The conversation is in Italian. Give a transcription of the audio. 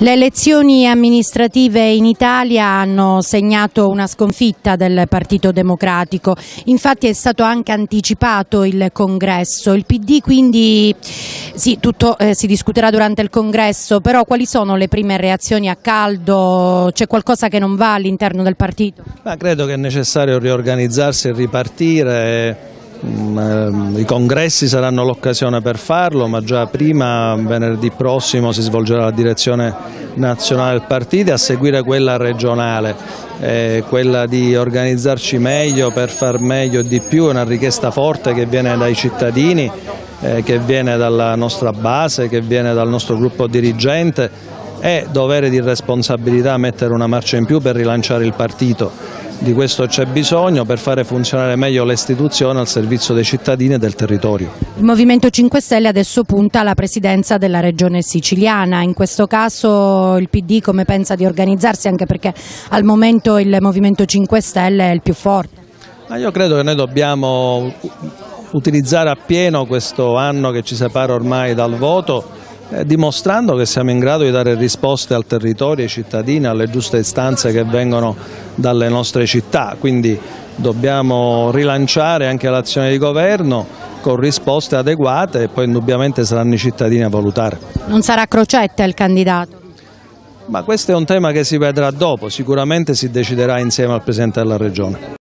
Le elezioni amministrative in Italia hanno segnato una sconfitta del Partito Democratico, infatti è stato anche anticipato il congresso. Il PD quindi, sì, tutto si discuterà durante il congresso, però quali sono le prime reazioni a caldo? C'è qualcosa che non va all'interno del partito? Credo che è necessario riorganizzarsi e ripartire. I congressi saranno l'occasione per farlo, ma già prima, venerdì prossimo, si svolgerà la direzione nazionale del partito, a seguire quella regionale, quella di organizzarci meglio per far meglio e di più. È una richiesta forte che viene dai cittadini, che viene dalla nostra base, che viene dal nostro gruppo dirigente. È dovere di responsabilità mettere una marcia in più per rilanciare il partito. Di questo c'è bisogno per fare funzionare meglio le istituzioni al servizio dei cittadini e del territorio. Il Movimento 5 Stelle adesso punta alla presidenza della regione siciliana. In questo caso il PD come pensa di organizzarsi, anche perché al momento il Movimento 5 Stelle è il più forte? Io credo che noi dobbiamo utilizzare appieno questo anno che ci separa ormai dal voto, dimostrando che siamo in grado di dare risposte al territorio, ai cittadini, alle giuste istanze che vengono dalle nostre città. Quindi dobbiamo rilanciare anche l'azione di governo con risposte adeguate e poi indubbiamente saranno i cittadini a valutare. Non sarà Crocetta il candidato? Ma questo è un tema che si vedrà dopo, sicuramente si deciderà insieme al Presidente della Regione.